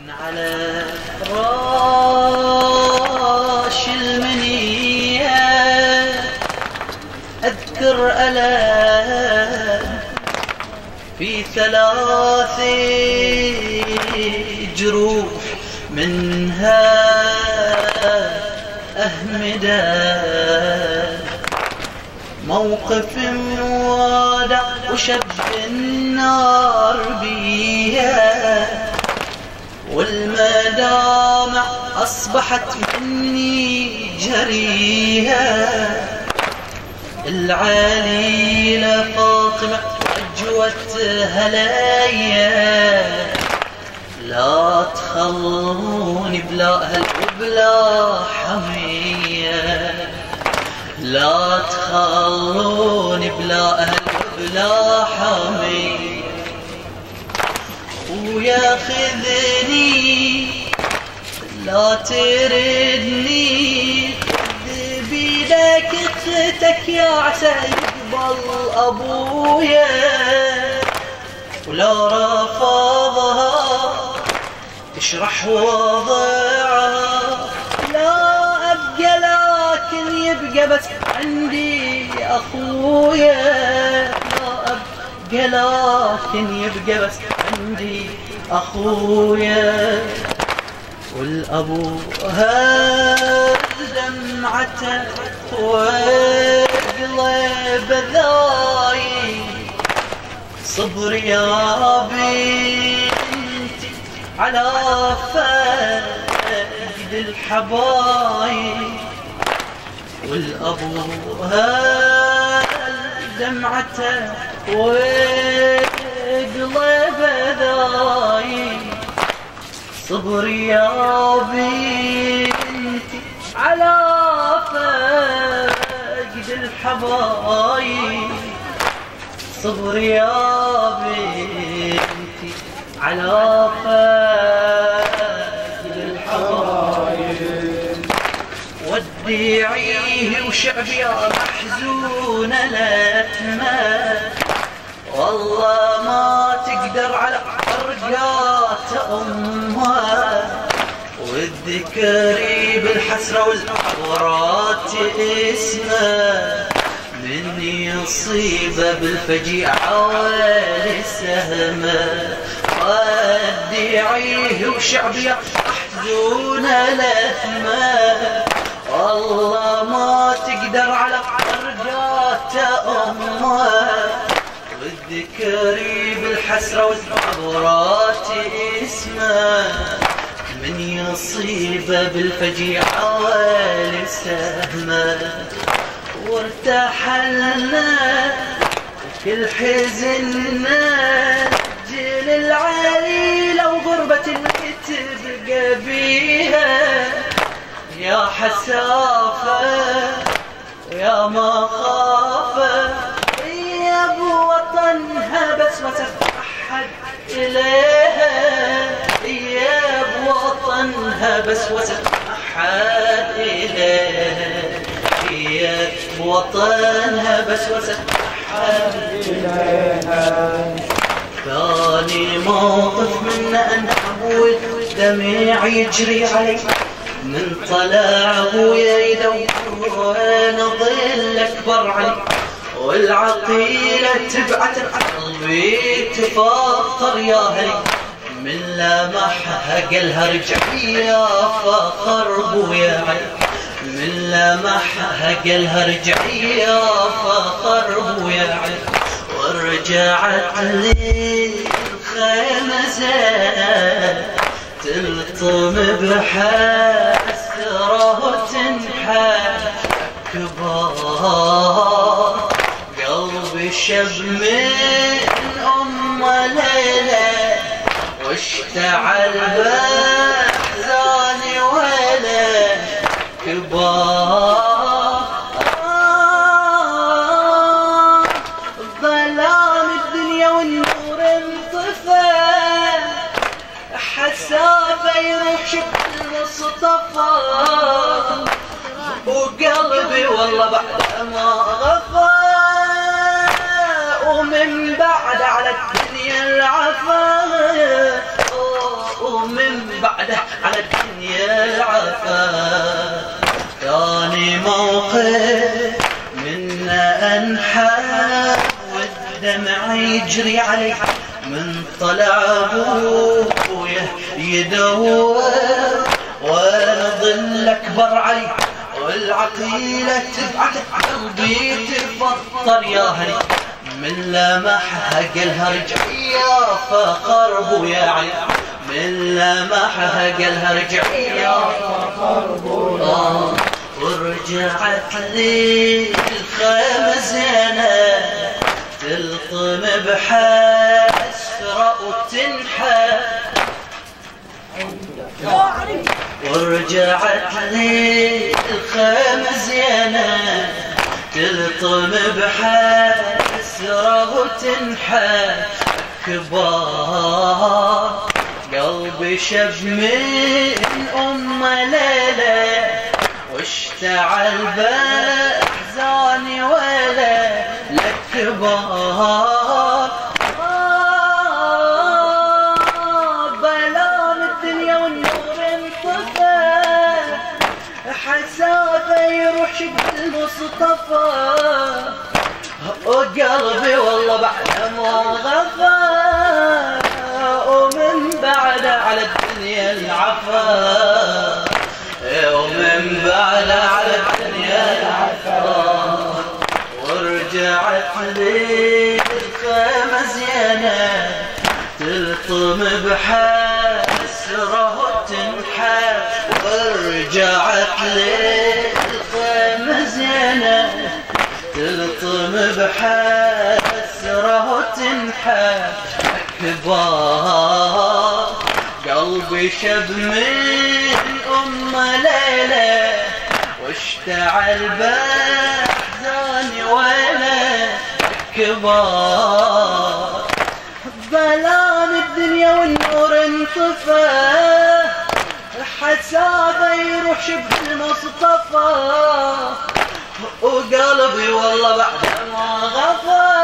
على راش المنية أذكر ألم في 3 جروح منها أهمدا موقف موادع وشب النار بيها والمدامع أصبحت مني جريها العليلة فاطمة أجوت هلايا لا تخلوني بلا أهل وبلا حمية لا تخلوني بلا أهل وبلا حمية وياخذني لا تردني بيدك اختك يا عسى يقبل أبويا ولا رفضها اشرح وضعها لا أبقى لكن يبقى بس عندي أخويا لا أبقى لكن يبقى بس عندي أخويا والأبو هاد دمعته وقلب ذاي صبر يا بنتي على فقد الحبايب والأبو هاد دمعته وقلب ذاي صبر يا بنتي على فقد الحبايب صبر يا بنتي على فقد الحبايب وديعيه وشعبي يا محزونة لأتمه والله ما تقدر على رجات أمها والذكري بالحسرة والعورات اسمه من يصيبه بالفجيعة والسهمة وديعيه وشعبي أحزونه لثمه والله ما تقدر على رجات أمها والذكري بالحسرة والعبرات اسمه من يصيبه بالفجيعة والسهمة وارتحلنا وكل حزننا جيل العليلة وغربة اللي تبقى بيها يا حسافة ويا مخافة يا بوطنها بس ما تفحد إليها يا بوطنها بس وتتحد إليها يا بوطنها بس وتتحد إليها ثاني موقف من أن أبوي دمع يجري علي من طلع أبويا يدور وأنا ظل أكبر علي والعقيلة تبعت قلبي تفاخر يا هلي من لمحها قلها رجعي يا فخر بويا علي من لمحها قلها رجعي يا فخر بويا علي ورجعت لي الخيمة تلطم بحسرة وتنحى كبار قلبي شب من أم ليلى واشتعل بأحزاني ولا كبار ظلام الدنيا والنور انطفى حسافة يروح شكل مصطفى وقلبي والله بعد ما غفى ومن بعد على الدنيا العفا ومن بعده على الدنيا العفا. ثاني موقف منا انحى والدمع يجري علي من طلع ابويا يدور وانا ظل اكبر علي والعقيله تبعت قلبي تفطر يا هني من لمحها قلها رجعي يا فخر ابويا علي من لمحها قلها رجعي يا فخر ابويا. ورجعت لي الخيمه زينه تلطم بحسره وتنحى ورجعت لي الخيمه زينه تلطم بحسره وتنحى كبار قلبي شب من ليله واشتعل باحزاني ولا لكبار بلان الدنيا والنور انطفى حسافه يروح شق المصطفى وقلبي والله بعد ما غفى ومن بعد على الدنيا العفا ومن بعد على الدنيا العفا. ورجعت لي الخيمه زينه تلطم بحسره وتنحى ورجعت لي الخيمه زينه تلطم بحسره وتنحى كبار قلبي شب من ليله واشتعل باحزاني ولا كبار بلان الدنيا والنور انطفى حسابه يروح شب المصطفى وقلبي والله بعد ما غفى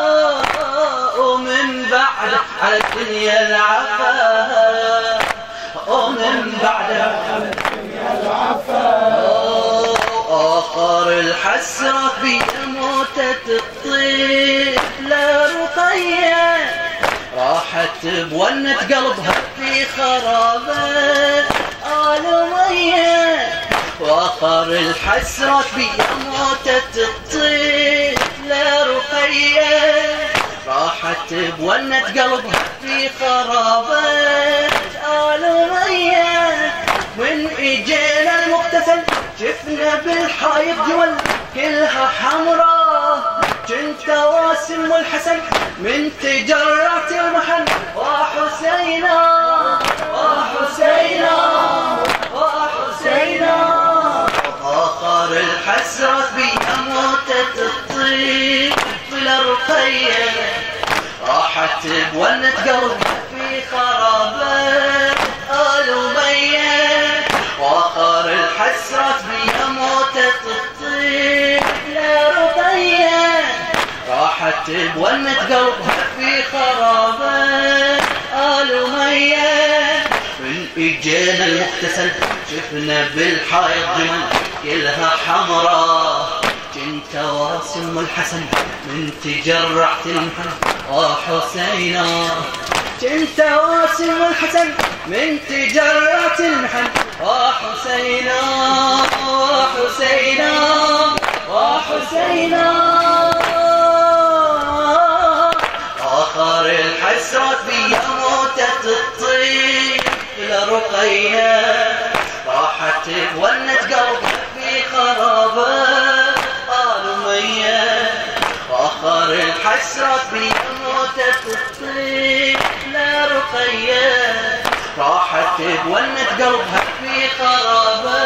ومن بعد على الدنيا العفا ومن بعد على الدنيا العفا. آخر الحسرة في موتة الطفلة رقية راحت بونة قلبها في خرابة آل مية وآخر الحسرة في موتة الطفلة رقية راحت بونة قلبها في خرابة آل مية من اجينا المغتسل شفنا بالحايط جمل كلها حمراء كنت واسم والحسن من تجرعت المحن وحسينا وحسينا وحسينا. آخر الحسرة بها موتة الطفل رقية راحت بونة قلبها في خرابة آل مية وآخر الحسرة بها موتة الطفل رقية راحت بونة قلبها في خرابة آل مية من اجينا المغتسل شفنا بالحائط جمل كلها حمراء كنت واسم الحسن من تجرعت المحن وحسينا كنت واسم الحسن من تجرعت المحن وحسينا وحسينا وحسينا. آخر الحسرة في موتة الطفل رقية راحت بونة قلبها في خرابة آل مية وآخر الحسرة في موتة الطفل رقية راحت بونة قلبها في خرابة